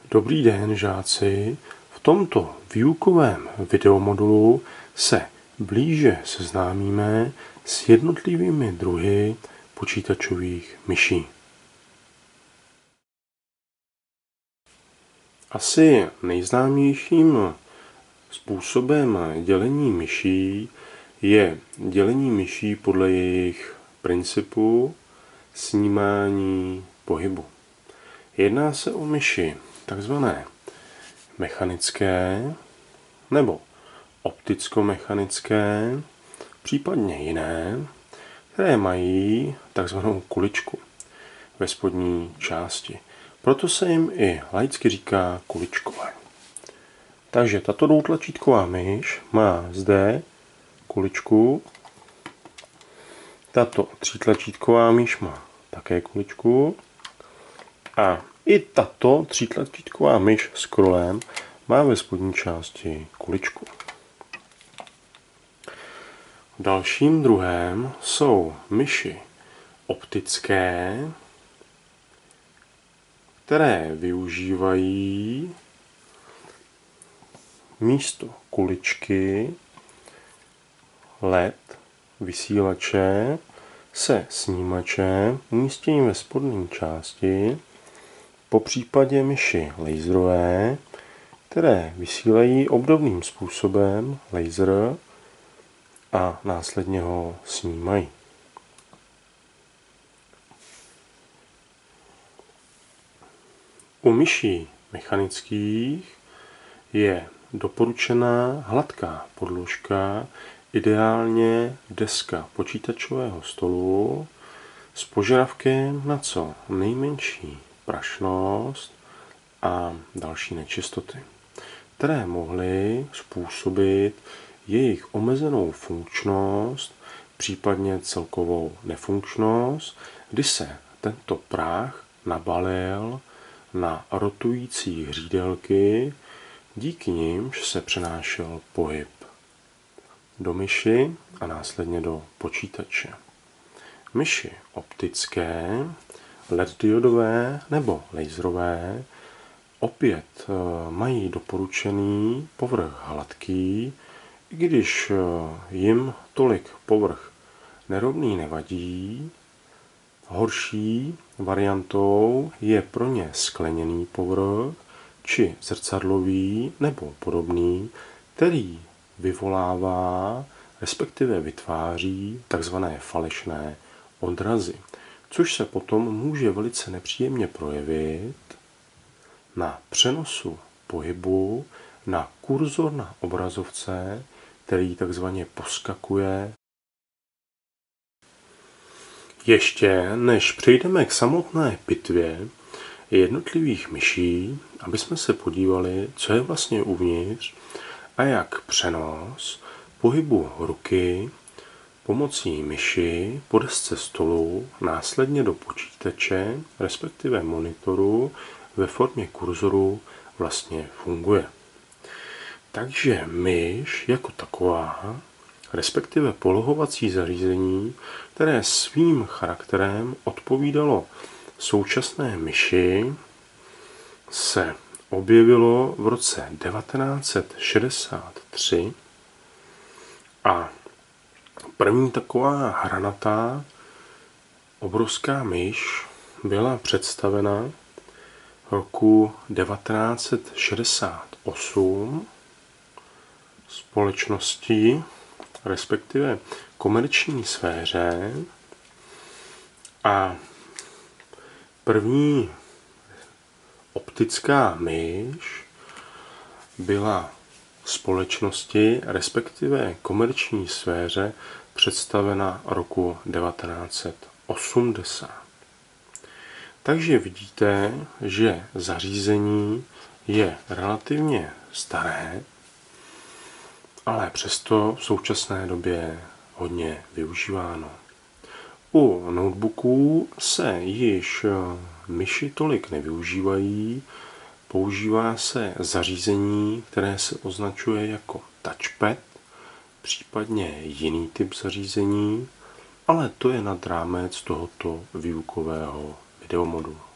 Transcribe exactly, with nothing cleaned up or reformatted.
Dobrý den, žáci. V tomto výukovém videomodulu se blíže seznámíme s jednotlivými druhy počítačových myší. Asi nejznámějším způsobem dělení myší je dělení myší podle jejich principu snímání pohybu. Jedná se o myši takzvané mechanické nebo opticko-mechanické, případně jiné, které mají takzvanou kuličku ve spodní části. Proto se jim i laicky říká kuličkové. Takže tato dvoutlačítková myš má zde kuličku, tato třítlačítková myš má také kuličku a i tato třítlačítková myš s krolem má ve spodní části kuličku. Dalším druhem jsou myši optické, které využívají místo kuličky L E D vysílače se snímačem umístěným ve spodní části, po případě myši laserové, které vysílají obdobným způsobem laser a následně ho snímají. U myší mechanických je doporučená hladká podložka, ideálně deska počítačového stolu s požadavkem na co nejmenší prašnost a další nečistoty, které mohly způsobit jejich omezenou funkčnost, případně celkovou nefunkčnost, kdy se tento prach nabalil na rotující hřídelky, díky nimž se přenášel pohyb do myši a následně do počítače. Myši optické, L E D diodové nebo laserové opět mají doporučený povrch hladký, i když jim tolik povrch nerovný nevadí. Horší variantou je pro ně skleněný povrch či zrcadlový nebo podobný, který vyvolává, respektive vytváří takzvané falešné odrazy, což se potom může velice nepříjemně projevit na přenosu pohybu na kurzor na obrazovce, který takzvaně poskakuje. Ještě než přejdeme k samotné pitvě jednotlivých myší, aby jsme se podívali, co je vlastně uvnitř a jak přenos pohybu ruky pomocí myši po desce stolu následně do počítače, respektive monitoru ve formě kurzoru vlastně funguje. Takže myš jako taková, respektive polohovací zařízení, které svým charakterem odpovídalo současné myši, se objevilo v roce devatenáct set šedesát tři a první taková hranatá obrovská myš byla představena roku devatenáct set šedesát osm společností, respektive komerční sféře, a první optická myš byla společnosti, respektive komerční sféře, představena roku devatenáct set osmdesát. Takže vidíte, že zařízení je relativně staré, ale přesto v současné době hodně využíváno. U notebooků se již myši tolik nevyužívají, používá se zařízení, které se označuje jako touchpad, případně jiný typ zařízení, ale to je nad rámec tohoto výukového videomodulu.